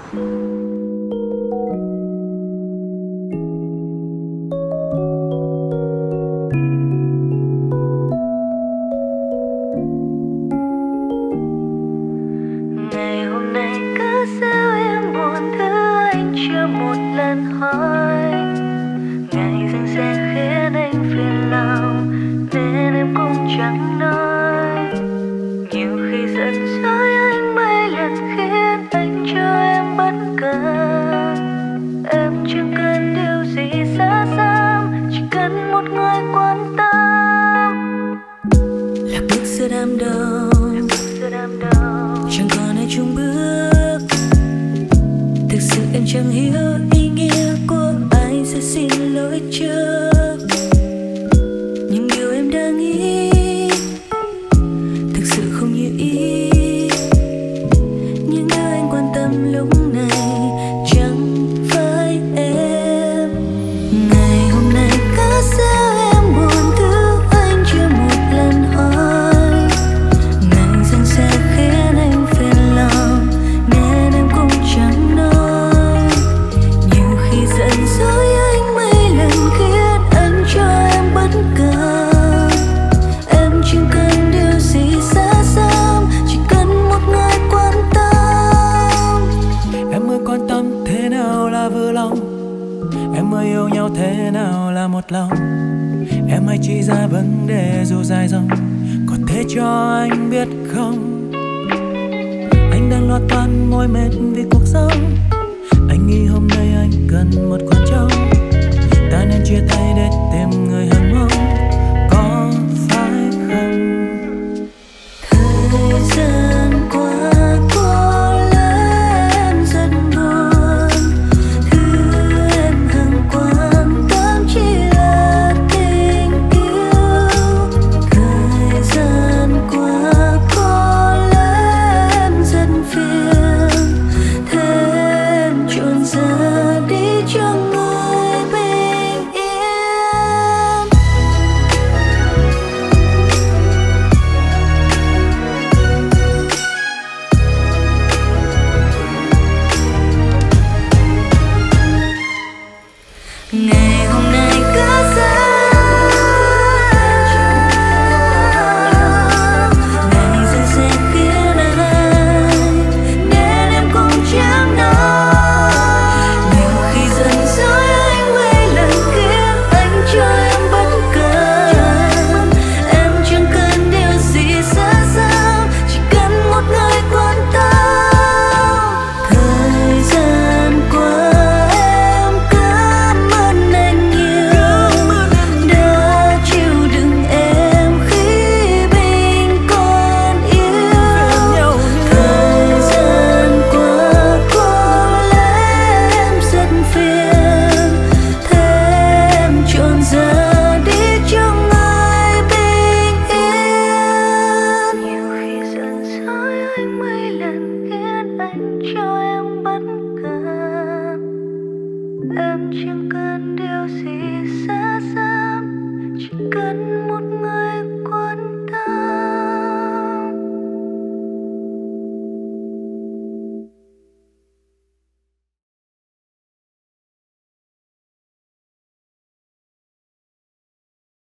Ngày hôm nay cứ sao em buồn thứ anh chưa một lần hỏi. Ngày dần sẽ khiến anh phiền lòng nên em cũng chẳng nói. Nhiều khi giận dỗi anh mấy lần khiến anh cho em bất cần. Em chẳng cần điều gì xa xăm, chỉ cần một người quan tâm. Lạc bước giữa đám đông, chẳng còn ai chung bước. Thực sự em chẳng hiểu ý nghĩa của anh sẽ xin lỗi trước. Nhưng điều em đang nghĩ thực sự không như ý. Nhưng nếu anh quan tâm lúc này chẳng phải em. Ngày hôm nay cớ sao em buồn thứ anh chưa một lần hỏi. Ngày dần sẽ khiến anh phiền lòng nên em cũng chẳng nói. Nhiều khi giận dỗi anh mấy lần khiến anh cho em bất ngờ. Em chẳng cần điều gì xa xăm, chỉ cần một người quan tâm. Em mới quan tâm thế nào là vừa lòng, em mới yêu nhau thế nào là một lòng. Em hãy chỉ ra vấn đề dù dài dòng, có thể cho anh biết không? Anh đang lo toan mỏi mệt vì cuộc sống. Anh nghĩ hôm nay anh cần một khoảng trống. Ta nên chia tay để tìm